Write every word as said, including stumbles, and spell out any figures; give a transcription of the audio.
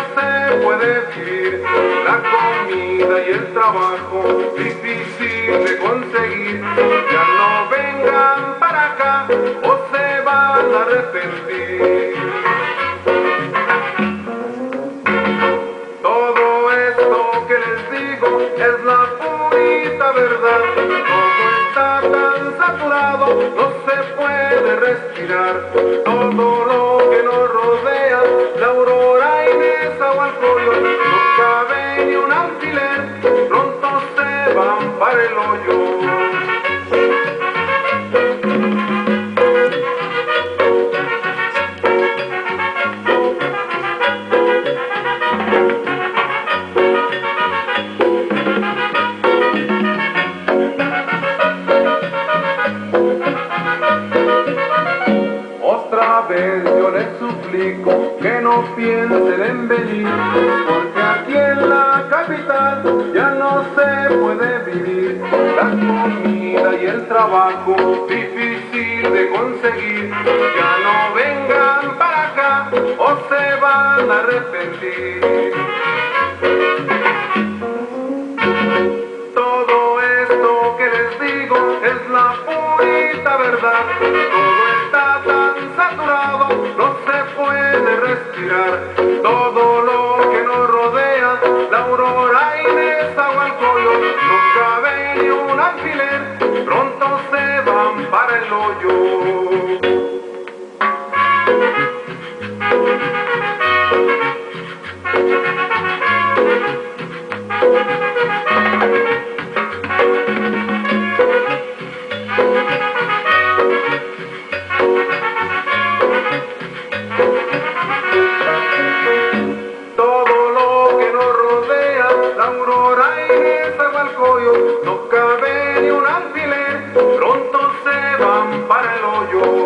se puede vivir. La comida y el trabajo, difícil de conseguir. Ya no vengan para acá o se van a arrepentir. Todo esto que les digo es la purita verdad. Todo está tan saturado, no se puede respirar. Todo lo que nos rodea, la Aurora, Inés, Agualcoyo, no cabe ni un alfiler, pronto se van para el hoyo. Otra vez yo les suplico que no piensen en venir, porque aquí en la capital ya no se puede vivir. La comida y el trabajo, difícil de conseguir. Ya no vengan para acá o se van a arrepentir. Todo esto que les digo es la purita verdad. Todo está tan saturado, no se puede respirar. Todo lo que nos rodea, la Aurora, Inés, Agualcoyo, no cabe ni un alfiler, pronto se van para el hoyo. Todo lo que nos rodea, la Aurora, Inés, Agualcoyo, no cabe ni un alfiler, pronto se van para el hoyo.